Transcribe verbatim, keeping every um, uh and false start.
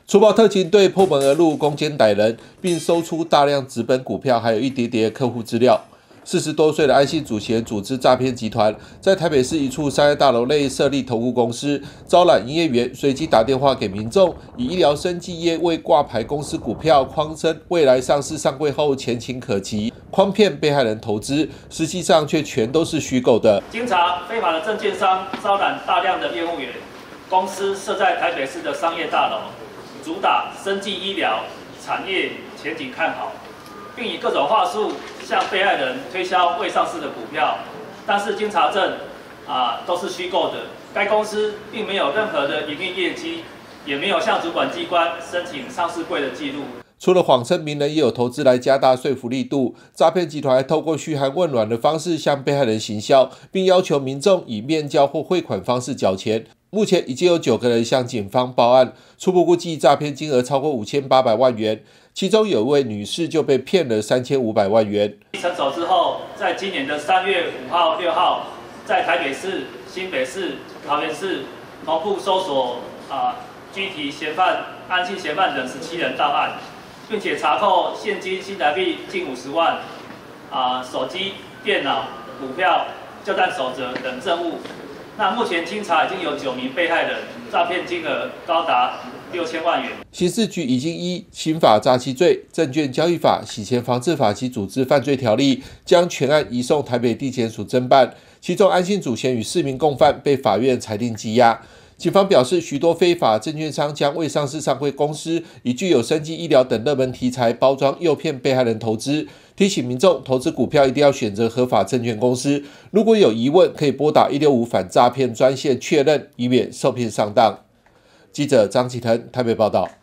除暴特勤队破门而入，攻坚歹人，并搜出大量纸本股票，还有一叠叠客户资料。四十多岁的安姓祖贤组织诈骗集团，在台北市一处商业大楼内设立投顾公司，招揽营业员，随即打电话给民众，以医疗生技业为挂牌公司股票，诓称未来上市上柜后前景可期，诓骗被害人投资，实际上却全都是虚构的。 经查，非法的证券商招揽大量的业务员，公司设在台北市的商业大楼。 主打生技医疗产业前景看好，并以各种话术向被害人推销未上市的股票，但是经查证，啊都是虚构的。该公司并没有任何的营运业绩，也没有向主管机关申请上市柜的记录。 除了谎称名人也有投资来加大说服力度，诈骗集团还透过嘘寒问暖的方式向被害人行销，并要求民众以面交或汇款方式缴钱。目前已经有九个人向警方报案，初步估计诈骗金额超过五千八百万元，其中有一位女士就被骗了三千五百万元。 成熟之后，在今年的三月五号、六号，在台北市、新北市、桃园市同步搜索啊具体嫌犯、安姓嫌犯等十七人到案。 并且查扣现金新台币近五十万，啊，手机、电脑、股票、旧弹守则等证物。那目前经查已经有九名被害人，诈骗金额高达六千万元。 刑事局已经依刑法诈欺罪、证券交易法、洗钱防治法及组织犯罪条例，将全案移送台北地检署侦办。其中安姓祖贤与四名共犯被法院裁定羁押。 警方表示，许多非法证券商将未上市上柜公司以具有生技医疗等热门题材包装，诱骗被害人投资。提醒民众，投资股票一定要选择合法证券公司。如果有疑问，可以拨打一六五反诈骗专线确认，以免受骗上当。记者张启腾台北报道。